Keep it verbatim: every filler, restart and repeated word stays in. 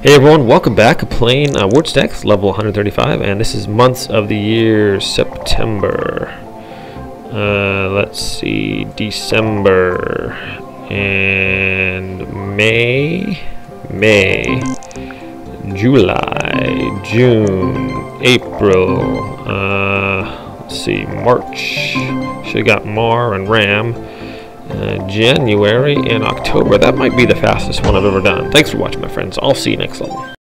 Hey everyone, welcome back. Playing uh, word stacks, level one hundred thirty-five, and this is months of the year September. Uh, let's see, December and May, May, July, June, April. Uh, let's see, March. Should have got Mar and Ram. Uh, January and October. That might be the fastest one I've ever done. Thanks for watching, my friends. I'll see you next level.